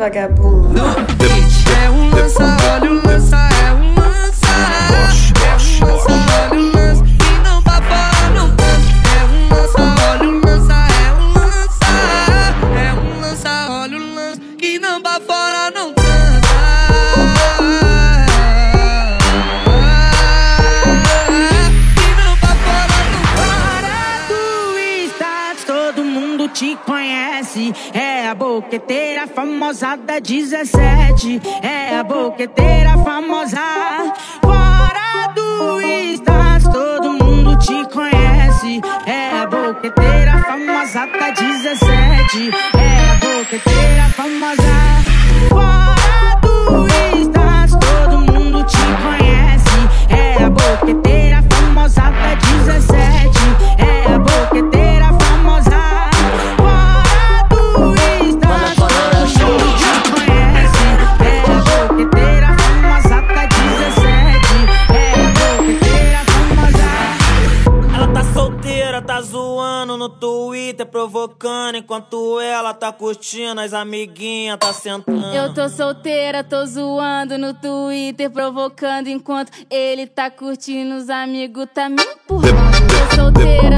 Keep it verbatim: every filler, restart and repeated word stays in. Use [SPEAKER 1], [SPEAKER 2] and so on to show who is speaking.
[SPEAKER 1] vagabundo.
[SPEAKER 2] É um lança, olha o lança, é um lança. É um lança, olha o lança, e não pra fora não dança. É um lança, olha o lança, é um lança. É um lança, olha o lança, que não pra fora não dança.
[SPEAKER 3] Te conhece, é a boqueteira famosa da dezessete. É a boqueteira famosa. Fora do status, todo mundo te conhece. É a boqueteira famosa da dezessete. É a boqueteira famosa. Fora do status, todo mundo te conhece. É a boqueteira famosa da dezessete. É a boqueteira famosa.
[SPEAKER 4] Tá zoando no Twitter, provocando, enquanto ela tá curtindo, as amiguinhas tá sentando.
[SPEAKER 5] Eu tô solteira, tô zoando no Twitter, provocando, enquanto ele tá curtindo, os amigos tá me empurrando. Tô solteira,